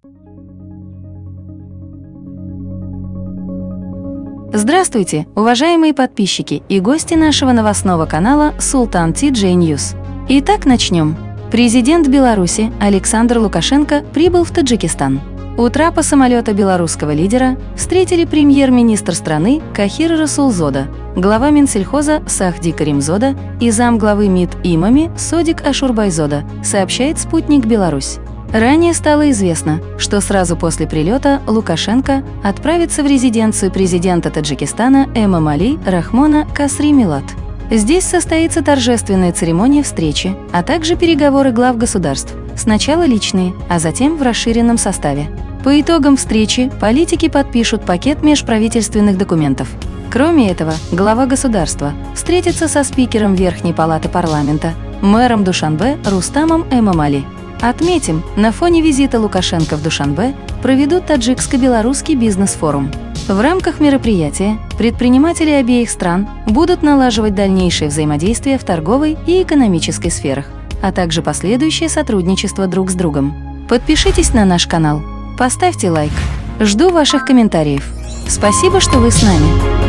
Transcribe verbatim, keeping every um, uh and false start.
Здравствуйте, уважаемые подписчики и гости нашего новостного канала Sultan ти джей News. Итак, начнем. Президент Беларуси Александр Лукашенко прибыл в Таджикистан. У трапа самолета белорусского лидера встретили премьер-министр страны Кахир Расулзода, глава Минсельхоза Сахди Каримзода и замглавы МИД Имами Содик Ашурбайзода, сообщает «Спутник Беларусь». Ранее стало известно, что сразу после прилета Лукашенко отправится в резиденцию президента Таджикистана Эмомали Рахмона Касри Милат. Здесь состоится торжественная церемония встречи, а также переговоры глав государств, сначала личные, а затем в расширенном составе. По итогам встречи политики подпишут пакет межправительственных документов. Кроме этого, глава государства встретится со спикером Верхней палаты парламента, мэром Душанбе Рустамом Эмомали. Отметим, на фоне визита Лукашенко в Душанбе проведут таджикско-белорусский бизнес-форум. В рамках мероприятия предприниматели обеих стран будут налаживать дальнейшее взаимодействие в торговой и экономической сферах, а также последующее сотрудничество друг с другом. Подпишитесь на наш канал, поставьте лайк. Жду ваших комментариев. Спасибо, что вы с нами.